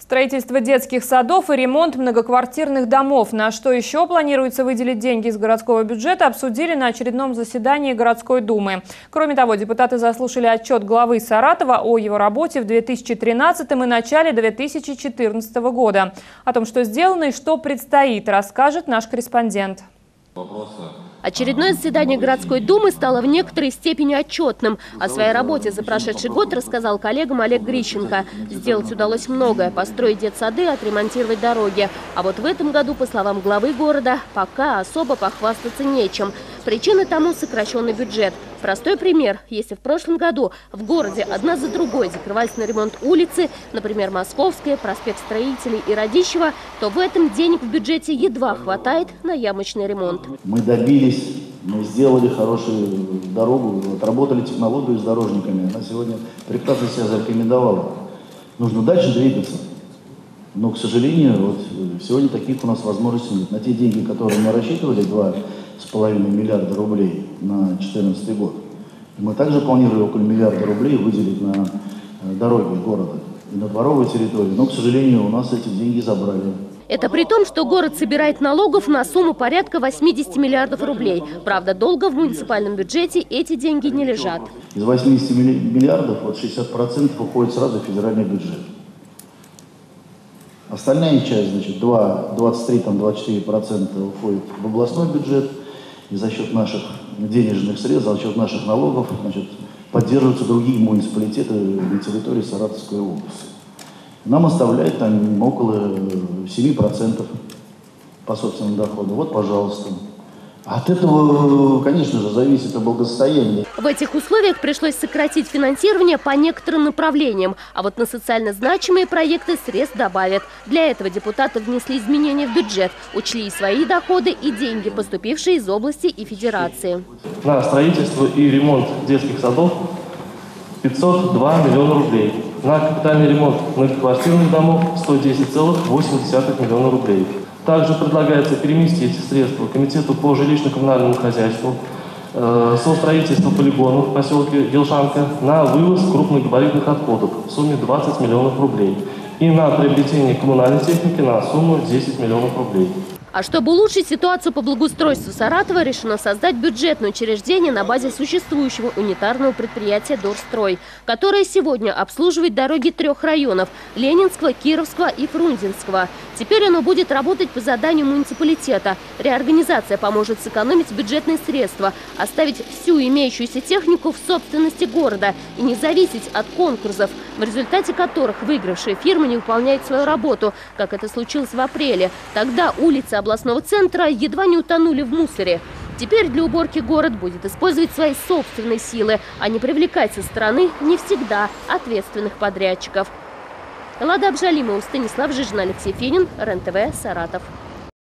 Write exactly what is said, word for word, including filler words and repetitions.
Строительство детских садов и ремонт многоквартирных домов. На что еще планируется выделить деньги из городского бюджета, обсудили на очередном заседании городской думы. Кроме того, депутаты заслушали отчет главы Саратова о его работе в две тысячи тринадцатом и начале две тысячи четырнадцатого года. О том, что сделано и что предстоит, расскажет наш корреспондент. Очередное заседание городской думы стало в некоторой степени отчетным. О своей работе за прошедший год рассказал коллегам Олег Грищенко. Сделать удалось многое – построить детсады, отремонтировать дороги. А вот в этом году, по словам главы города, пока особо похвастаться нечем. Причины тому – сокращенный бюджет. Простой пример. Если в прошлом году в городе одна за другой закрывались на ремонт улицы, например, Московская, проспект Строителей и Радищева, то в этом денег в бюджете едва хватает на ямочный ремонт. Мы добились, мы сделали хорошую дорогу, отработали технологию с дорожниками. Она сегодня прекрасно себя зарекомендовала. Нужно дальше двигаться. Но, к сожалению, вот сегодня таких у нас возможностей нет. На те деньги, которые мы рассчитывали, два с половиной миллиарда рублей на две тысячи четырнадцатый год, мы также планировали около миллиарда рублей выделить на дороги города и на дворовой территории. Но, к сожалению, у нас эти деньги забрали. Это при том, что город собирает налогов на сумму порядка восьмидесяти миллиардов рублей. Правда, долго в муниципальном бюджете эти деньги не лежат. Из восьмидесяти миллиардов вот шестьдесят процентов уходит сразу в федеральный бюджет. Остальная часть, значит, двадцать три — двадцать четыре процента уходит в областной бюджет. И за счет наших денежных средств, за счет наших налогов, значит, поддерживаются другие муниципалитеты на территории Саратовской области. Нам оставляет там около семи процентов по собственному доходу. Вот, пожалуйста. От этого, конечно же, зависит благосостояние. В этих условиях пришлось сократить финансирование по некоторым направлениям. А вот на социально значимые проекты средств добавят. Для этого депутаты внесли изменения в бюджет, учли и свои доходы, и деньги, поступившие из области и федерации. На строительство и ремонт детских садов пятьсот два миллиона рублей. На капитальный ремонт многоквартирных домов сто десять целых восемь десятых миллиона рублей. Также предлагается переместить средства Комитету по жилищно-коммунальному хозяйству э, со строительства полигонов в поселке Елшанка на вывоз крупногабаритных отходов в сумме двадцать миллионов рублей и на приобретение коммунальной техники на сумму десять миллионов рублей. А чтобы улучшить ситуацию по благоустройству Саратова, решено создать бюджетное учреждение на базе существующего унитарного предприятия «Дорстрой», которое сегодня обслуживает дороги трех районов – Ленинского, Кировского и Фрунзенского. Теперь оно будет работать по заданию муниципалитета. Реорганизация поможет сэкономить бюджетные средства, оставить всю имеющуюся технику в собственности города и не зависеть от конкурсов, в результате которых выигравшая фирма не выполняет свою работу, как это случилось в апреле. Тогда улица областного центра едва не утонули в мусоре. Теперь для уборки город будет использовать свои собственные силы, а не привлекать со стороны не всегда ответственных подрядчиков. Лада Абжалимова, Станислав Жижин, Алексей Финин, РЕН-ТВ, Саратов.